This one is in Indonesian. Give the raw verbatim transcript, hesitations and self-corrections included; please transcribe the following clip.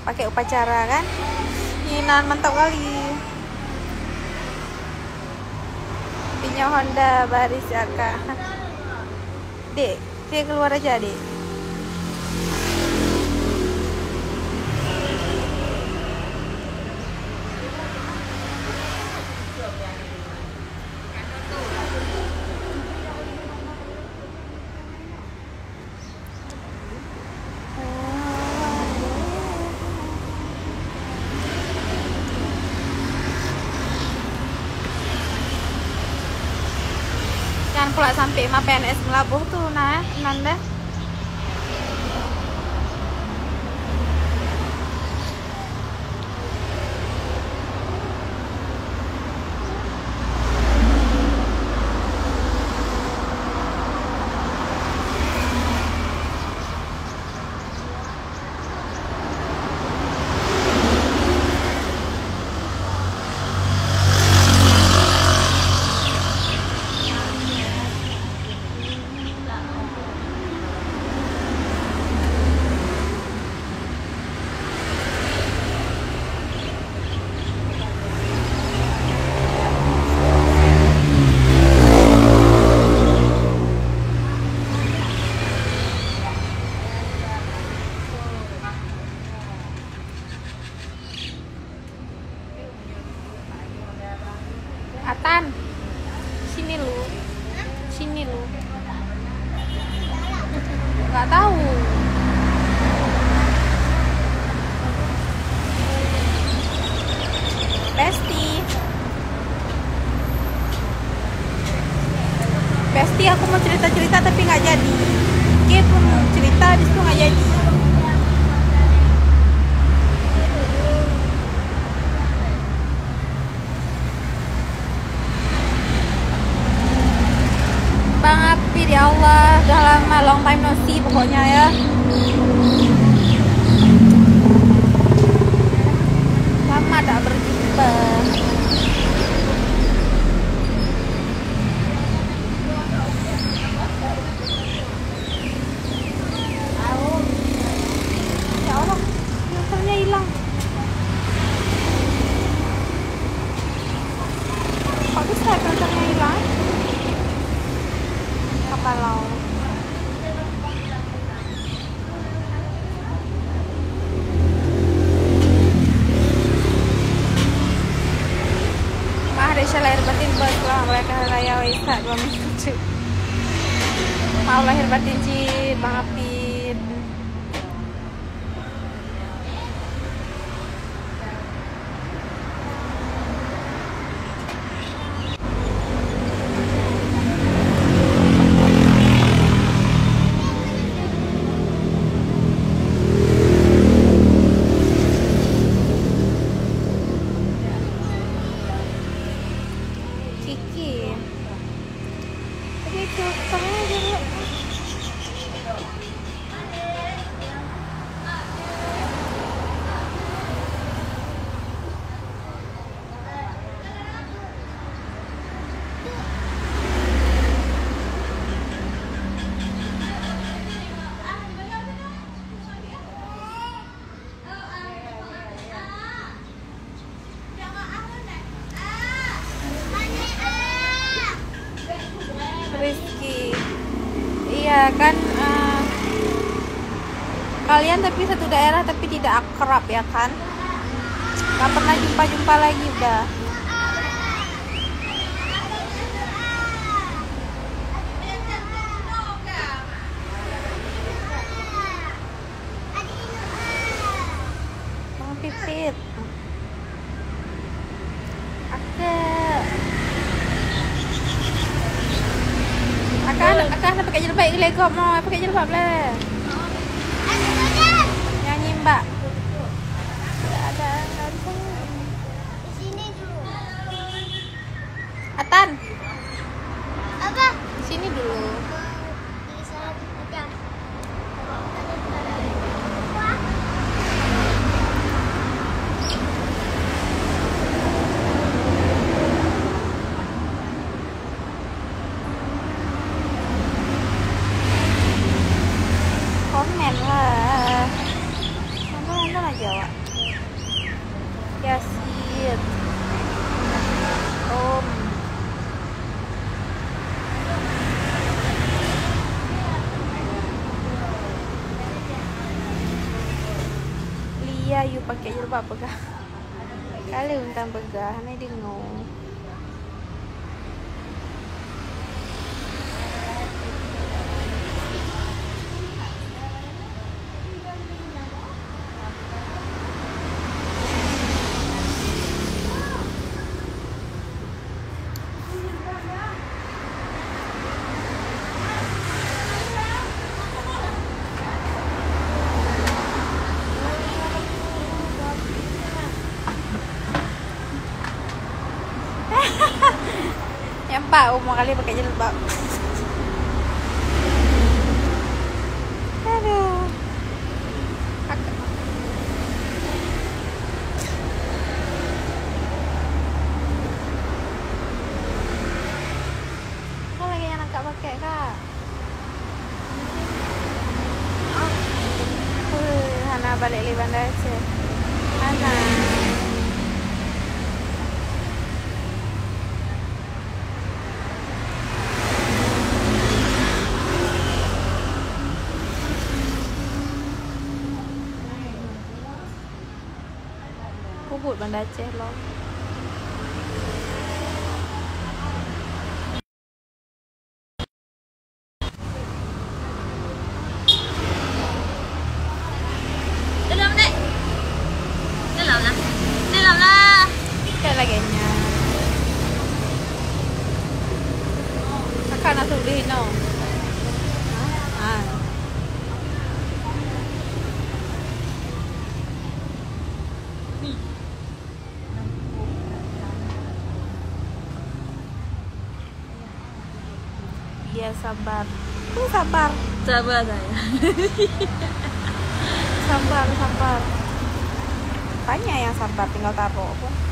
pakai upacara kan. Inan mantap kali. Punya Honda baris Aka. Dek, dia keluar aja, Dek. Jangan pula sampai mah P N S melabuh tuh nah Nanda. Atan, sini lu, sini lu. Nggak tahu. Besti, Besti, aku mau cerita-cerita tapi nggak jadi. Dia pun cerita, di situ nggak jadi. Bang Apir, ya Allah, udah lama, long time no see pokoknya ya. Lama tak berjumpa. Ya Allah, filternya hilang. Kok bisa filternya hilang? Kalau Mahresya lahir batin buat selamat mereka raya Waisak dua minggu. Mau lahir batin Cid, Bang Apit. Rizky, iya kan, uh, kalian tapi satu daerah tapi tidak akrab ya kan, gak pernah jumpa-jumpa lagi udah. Bang Pipit, Ake, akan akan pakai jilbab ini kok mau pakai jilbab lah. Nyanyi Mbak. Ada ada di sini dulu. Atan. Apa? Di sini dulu. Di sana aja. mana Jawa? Yasin. Om. Lia, you pakai jilbab pegah. Kalau untang pegah, ni dengar. Yang Pak umur kali pakai jilbab. Aduh. Kau lagi yang nak pakai kak? Uh, Hana balik di Bandar Aceh. Hana. Kubut Bandar Aceh loh. Dalam dek. Dalam lah. Dalam lah. Kayak lagi nya. Kakak nak tulis no. Ah. Biar sabar. Ini sabar. Sabar saya. Sabar, sabar. Banyak yang sabar, tinggal taruh.